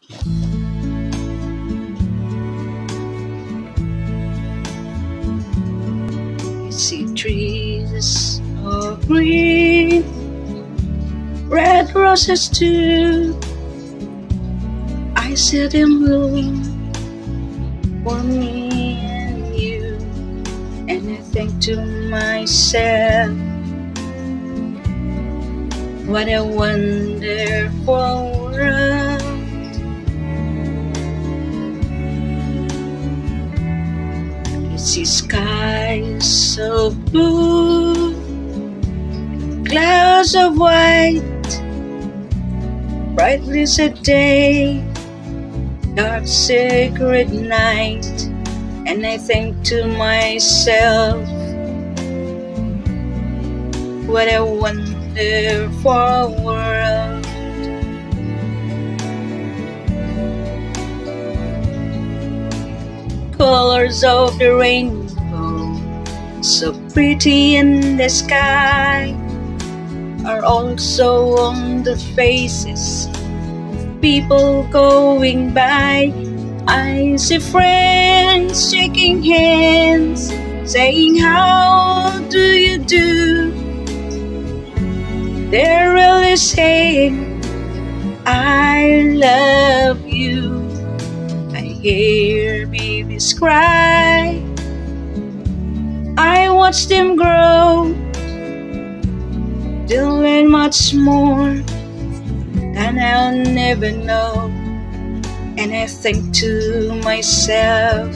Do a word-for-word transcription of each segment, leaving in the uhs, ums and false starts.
You see trees of green, red roses too. I see them bloom for me and you, and I think to myself, what a wonderful world. You see skies so blue, clouds of white, bright blessed day, dark sacred night, and I think to myself, what a wonderful world. Colors of the rainbow, so pretty in the sky, are also on the faces of people going by. I see friends shaking hands, saying, how do you do? They're really saying, I love you. I hear babies cry, I watch them grow. They'll learn much more than I'll never know. And I think to myself,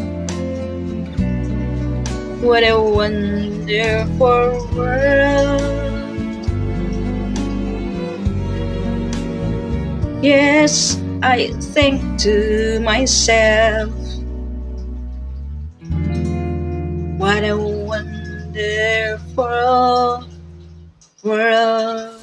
what a wonderful world. Yes, I think to myself, what a wonderful world.